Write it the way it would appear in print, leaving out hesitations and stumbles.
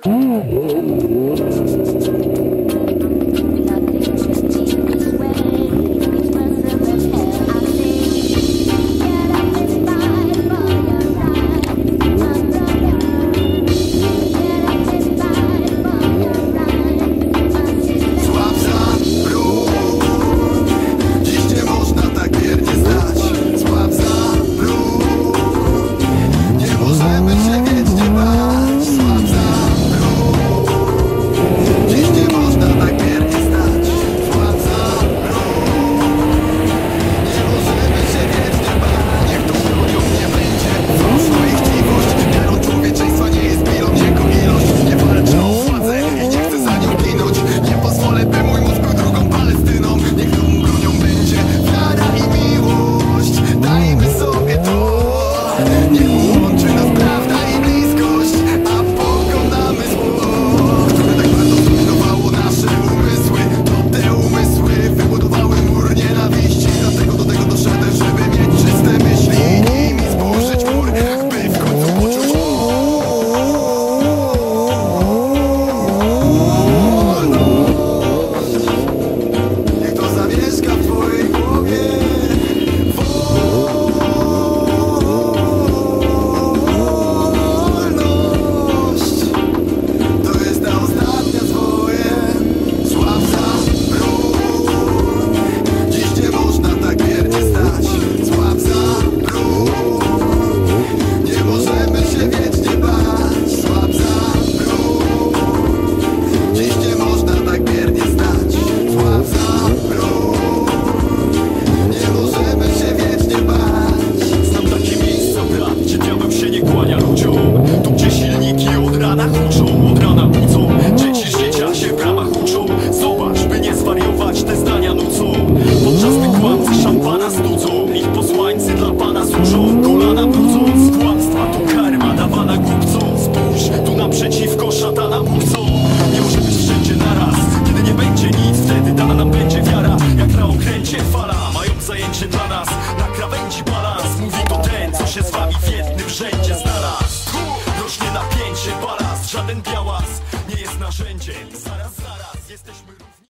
Przeciwko szatana mówcą. Nie może być wszędzie naraz. Kiedy nie będzie nic, wtedy dana nam będzie wiara. Jak na okręcie fala, mają zajęcie dla nas. Na krawędzi balans, mówi to ten, co się z wami w jednym rzędzie znalazł. Rośnie napięcie, balast, żaden białas nie jest narzędziem. Zaraz, jesteśmy